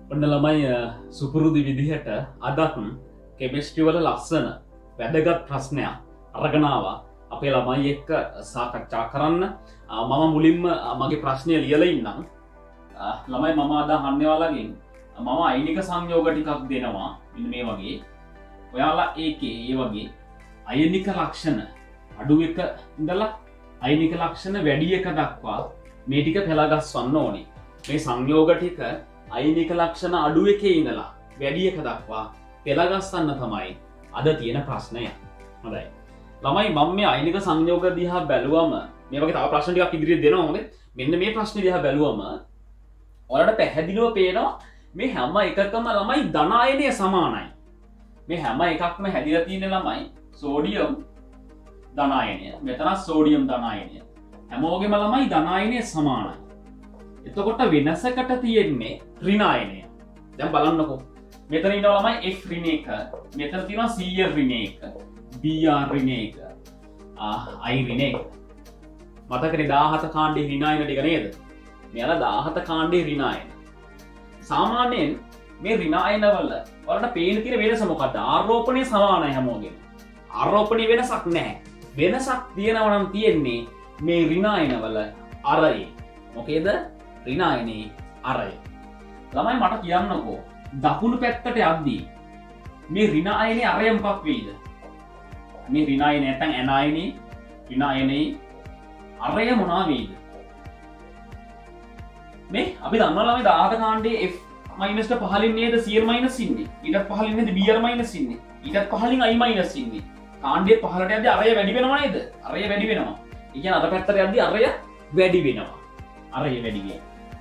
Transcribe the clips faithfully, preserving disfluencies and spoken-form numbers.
ඔන්න ළමයි සුපුරුදු විදිහට අදත් කෙමිස්ට්‍රි වල ලස්සන වැදගත් ප්‍රශ්නයක් අරගෙන ආවා අපේ ළමයි එක්ක සාකච්ඡා කරන්න. මම මුලින්ම මගේ ප්‍රශ්නය ලියලා ඉන්නම්. ළමයි මම අද අහන්නේ ඔයාලගෙන් මම අයිනික සංයෝග ටිකක් දෙනවා. මෙන්න මේ වගේ. ඔයාලා ඒකේ ඒ වගේ අයිනික ලක්ෂණ අඩු එක ඉඳලා අයිනික ලක්ෂණ වැඩි එක දක්වා මේ ටික පෙළගස්වන්න ඕනේ. මේ සංයෝග ටික අයිනික ලක්ෂණ අඩු එකේ ඉඳලා වැඩි එක දක්වා පෙළගස්සන්න තමයි අද තියෙන ප්‍රශ්නය. හොඳයි. ළමයි මම මේ අයිනික සංයෝග දිහා බැලුවම මේ වගේ තව ප්‍රශ්න ටිකක් ඉදිරියට දෙනවා. හොඳේ. මෙන්න මේ ප්‍රශ්නේ දිහා බැලුවම ඔයාලට පැහැදිලිව පේනවා මේ හැම එකකම ළමයි ධන අයනය සමානයි. මේ හැම එකක්ම හැදිලා තියෙන ළමයි සෝඩියම් ධන අයනය. මෙතන සෝඩියම් ධන අයනය. හැමෝගෙම ළමයි ධන අයනය සමානයි. එතකොට වෙනසකට තියෙන්නේ ඍණ අයනය. දැන් බලන්නකෝ. මෙතන ඉන්නවා ළමයි F ඍණ එක. මෙතන තියෙනවා C ඍණ එක. B ඍණ එක. I ඍණ එක. මතකනේ දාහත කාණ්ඩේ ඍණ අයන ටික නේද? මෙයාලා දාහත කාණ්ඩේ ඍණ අයන. සාමාන්‍යයෙන් මේ ඍණ අයනවල වලට පේන තියෙන වෙනස මොකක්ද? ආරෝපණය සමානයි හැමෝගෙම. ආරෝපණය වෙනසක් නැහැ. වෙනසක් තියෙනවා නම් තියෙන්නේ මේ ඍණ අයනවල අරයේ. මොකේද? ඍණ අයනේ අරය. ළමයි මට කියන්නකෝ දකුණු පැත්තට යද්දී මේ ඍණ අයනේ අරය මොකක් වෙයිද? මේ ඍණ අයනේ නැත්නම් ඇන අයනේ ඍණ අයනේ අරය මොනවා වෙයිද? මේ අපි දන්නවා ළමයි දාහත කාණ්ඩේ F මයිනස් ට පහලින් නේද C මයිනස් ඉන්නේ. ඊටත් පහලින් නේද B මයිනස් ඉන්නේ. ඊටත් පහලින් I මයිනස් ඉන්නේ. කාණ්ඩේ පහලට යද්දී අරය වැඩි වෙනවා නේද? අරය වැඩි වෙනවා. ඒ කියන්නේ අර පැත්තට යද්දී අරය වැඩි වෙනවා. අරය වැඩි වෙනවා.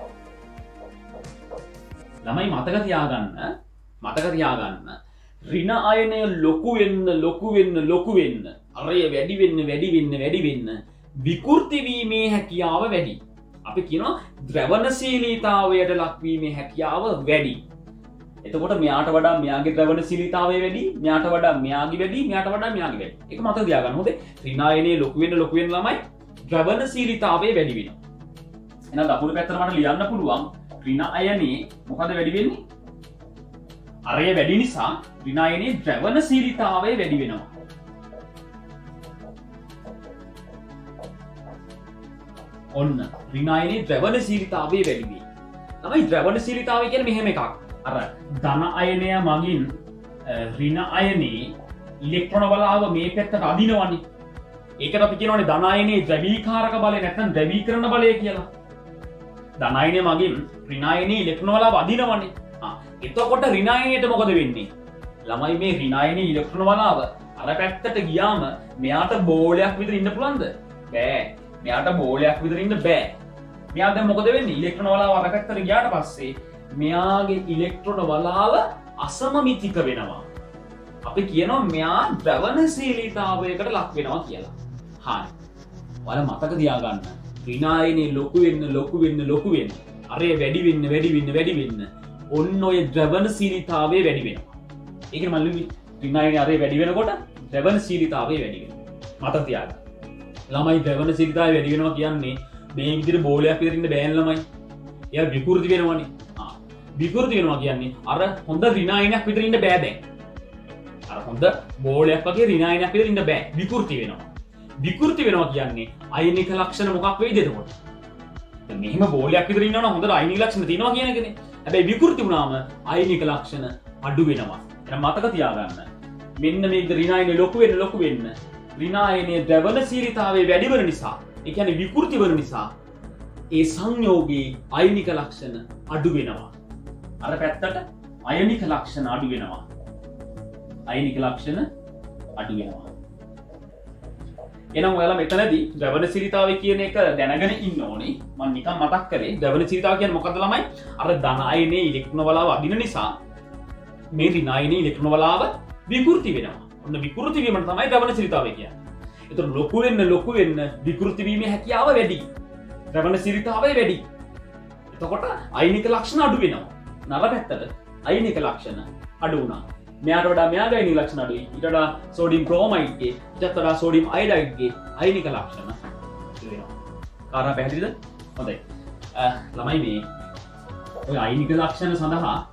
ළමයි මතක තියාගන්න මතක තියාගන්න ඍණ අයනය ලොකු වෙන්න ලොකු වෙන්න ලොකු වෙන්න අරය වැඩි වෙන්න වැඩි වෙන්න වැඩි වෙන්න විකෘති වීමේ හැකියාව වැඩි. අපි කියනවා ද්‍රවණශීලීතාවයට ලක්වීමේ හැකියාව වැඩි. එතකොට මෙයාට වඩා මෙයාගේ ද්‍රවණශීලීතාවය වැඩි, මෙයාට වඩා මෙයාගේ වැඩි, මෙයාට වඩා මෙයාගේ වැඩි. ඒක මතක තියාගන්න. හොඳේ. ඍණ අයනය ලොකු වෙන්න ලොකු වෙන්න ළමයි ද්‍රවණශීලීතාවය වැඩි වෙනවා. එහෙනම් දකුණු පැත්තට මට ලියන්න පුළුවන් ඍණ අයනේ මොකද වැඩි වෙන්නේ? අරය වැඩි නිසා ඍණ අයනේ ද්‍රවණශීලීතාවය වැඩි වෙනවා. ඔන්න ඍණ අයනේ ද්‍රවණශීලීතාවය වැඩි වෙයි. තමයි ද්‍රවණශීලීතාවය කියන්නේ මෙහෙම එකක්. අර ධන අයනය මගින් ඍණ අයනේ ඉලෙක්ට්‍රෝන බලාව මේ පැත්තට අදිනවනේ. ඒකට අපි කියනවානේ ධන අයනේ ද්‍රවීකාරක බලය නැත්නම් ද්‍රවීකරණ බලය කියලා. ධන අයනය මගින් ඍණ අයනේ ඉලෙක්ට්‍රෝන බලාව අදිනවනේ. ආ එතකොට ඍණ අයනයට මොකද වෙන්නේ? ළමයි මේ ඍණ අයනේ ඉලෙක්ට්‍රෝන බලාව අර පැත්තට ගියාම මෙයාට බෝලයක් විතර ඉන්න පුළුවන්ද? බෑ. මෙයාට බෝලයක් විතර ඉන්න බෑ. මෙයා දැන් මොකද වෙන්නේ? ඉලෙක්ට්‍රෝන බලාව අර පැත්තට ගියාට පස්සේ මෙයාගේ ඉලෙක්ට්‍රෝන බලාව අසමමිතික වෙනවා. අපි කියනවා මෙයා ද්‍රවණශීලීතාවයකට ලක් වෙනවා කියලා. හරි. ඔයාලා මතක තියාගන්න. ඍණ අයනේ ලොකු වෙන්න ලොකු වෙන්න ලොකු වෙන්න අරය වැඩි වෙන්න වැඩි වෙන්න වැඩි වෙන්න ඔන්න ඔය ද්‍රවණශීලීතාවය වැඩි වෙනවා. ඒකනේ මම ලිව්වේ ඍණ අයනේ අරය වැඩි වෙනකොට ද්‍රවණශීලීතාවය වැඩි වෙනවා. මතක තියාගන්න. ළමයි ද්‍රවණශීලීතාවය වැඩි වෙනවා කියන්නේ මේ විදිහට බෝලයක් විතර ඉන්න බෑන ළමයි. එයා විකෘති වෙනවනේ. ආ විකෘති වෙනවා කියන්නේ අර හොඳ ඍණ අයනයක් විතර ඉන්න බෑ දැන්. අර හොඳ බෝලයක් වගේ ඍණ අයනයක් විතර ඉන්න බෑ. විකෘති වෙනවා. විකෘති වෙනවා කියන්නේ අයනික ලක්ෂණ මොකක් වෙයිද එතකොට? දැන් මෙහෙම බෝලයක් විතර ඉන්නවනම් හොඳට අයනික ලක්ෂණ තියෙනවා කියන එකනේ. හැබැයි විකෘති වුණාම අයනික ලක්ෂණ අඩු වෙනවා. එහෙනම් මතක තියාගන්න. මෙන්න මේ ඍණ අයනේ ලොකු වෙන්න ලොකු වෙන්න ඍණ අයනේ ද්‍රවණශීලීතාවය වැඩි වෙන නිසා, ඒ කියන්නේ විකෘති වෙන නිසා ඒ සංයෝගයේ අයනික ලක්ෂණ අඩු වෙනවා. අර පැත්තට අයනික ලක්ෂණ අඩු වෙනවා. අයනික ලක්ෂණ අඩු වෙනවා. එනම් ඔයාලා මෙතනදී ද්‍රවණශීලීතාවය කියන එක දැනගෙන ඉන්න ඕනේ. මම නිකන් මතක් කරේ ද්‍රවණශීලීතාව කියන්නේ මොකද්ද ළමයි? අර ධන අයනේ ඉලෙක්ට්‍රෝන බලාව අදින නිසා මේ ඍණ අයනේ ඉලෙක්ට්‍රෝන බලාව විකෘති වෙනවා. ඔන්න විකෘති වීම තමයි ද්‍රවණශීලීතාවය කියන්නේ. ඒතර ලොකු වෙන්න ලොකු වෙන්න විකෘති වීමේ හැකියාව වැඩි. ද්‍රවණශීලීතාවය වැඩි. එතකොට අයනික ලක්ෂණ අඩු වෙනවා. නර පැත්තට අයනික ලක්ෂණ අඩු වුණා. මෙයාට වඩා මෙයාගේ අයනික ලක්ෂණ අඩුයි. ඊට වඩා සෝඩියම් ක්‍රෝමයිඩ්ගේ, ඊට වඩා සෝඩියම් අයොඩයිඩ්ගේ අයනික ලක්ෂණ අඩු වෙනවා. කාරණා පැහැදිලිද? හොඳයි. ළමයි මේ ඔය අයනික ලක්ෂණ සඳහා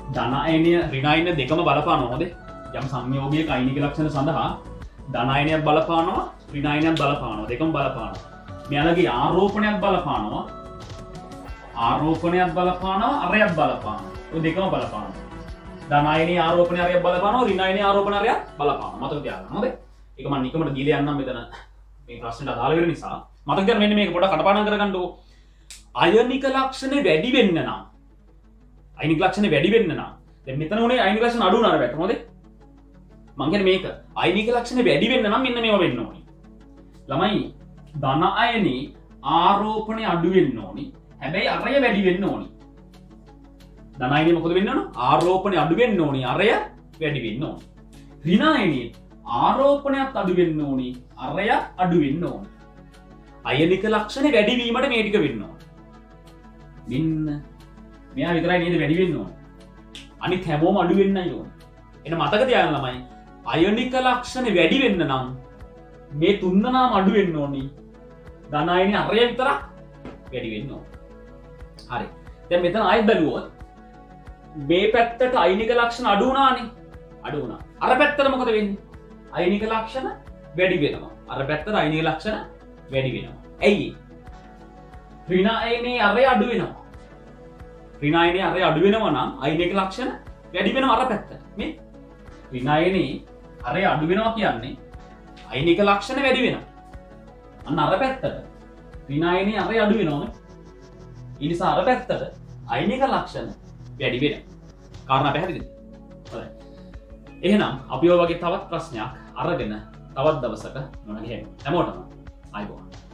ධන අයනය ඍණ අයනය දෙකම බලපානවා හොඳේ. යම් සංයෝගයක අයිනික ලක්ෂණ සඳහා ධන අයනයක් බලපානවා ඍණ අයනයක් බලපානවා දෙකම බලපානවා. මෙයාලගේ ආරෝපණයක් බලපානවා ආරෝපණයක් බලපානවා අරයක් බලපානවා. ඔය දෙකම බලපානවා. ධන අයනයේ ආරෝපණය අරයක් බලපානවා ඍණ අයනයේ ආරෝපණ අරයක් බලපානවා. මතක තියාගන්න හොඳේ. ඒක මම නිකමට දීලා යන්නම් මෙතන මේ ප්‍රශ්නෙට අදාළ වෙන නිසා. මතක තියාගන්න මෙන්න මේක පොඩ්ඩක් කටපාඩම් කරගන්නකෝ. අයනික ලක්ෂණ වැඩි වෙන්න නම් අයනික ලක්ෂණ වැඩි වෙන්න නම් දැන් මෙතන උනේ අයනික ලක්ෂණ අඩු වුණාට පැත්ත හොඳේ. මං කියන්නේ මේක අයනික ලක්ෂණ වැඩි වෙන්න නම් මෙන්න මේවා වෙන්න ඕනේ. ළමයි ධන අයනයේ ආරෝපණය අඩු වෙන්න ඕනේ. හැබැයි අරය වැඩි වෙන්න ඕනේ. ධන අයනයේ මොකද වෙන්න ඕන? ආරෝපණය අඩු වෙන්න ඕනේ. අරය වැඩි වෙන්න ඕනේ. ඍණ අයනයේ ආරෝපණයක් අඩු වෙන්න ඕනේ. අරය අඩු වෙන්න ඕනේ. අයනික ලක්ෂණ වැඩි වීමට මේ ටික වෙන්න ඕනේ. මෙන්න මෙයා විතරයි නේද වැඩි වෙන්න ඕනේ. අනිත් හැමෝම අඩු වෙන්නයි ඕනේ. එන මතක තියාගන්න ළමයි අයනික ලක්ෂණ වැඩි වෙන්න නම් මේ තුන් දෙනාම අඩු වෙන්න ඕනි. ධන අයනයේ අරය විතරක් වැඩි වෙන්න ඕනේ. හරි. දැන් මෙතන ආයෙත් බැලුවොත් මේ පැත්තට අයනික ලක්ෂණ අඩු වුණානේ. අඩු වුණා. අර පැත්තට මොකද වෙන්නේ? අයනික ලක්ෂණ වැඩි වෙනවා. අර පැත්තට අයනික ලක්ෂණ වැඩි වෙනවා. ඇයි? ඍණ අයනයේ අරය අඩු වෙනවා. ඍණ අයනයේ අරය අඩු වෙනවා නම් අයනික ලක්ෂණ වැඩි වෙනවා අර පැත්තට. මේ ඍණ අයනයේ අරය අඩු වෙනවා කියන්නේ අයනික ලක්ෂණ වැඩි වෙනවා. අන්න අර පැත්තට ඍණ අයනයේ අරය අඩු වෙනවා. ඒ නිසා අර පැත්තට අයනික ලක්ෂණ වැඩි වෙනවා. කාරණා පැහැදිලිද? හොඳයි. එහෙනම් අපි ඔය වගේ තවත් ප්‍රශ්නයක් අරගෙන තවත් දවසක මොන ගහමු. හැමෝටම ආයිබෝවන්.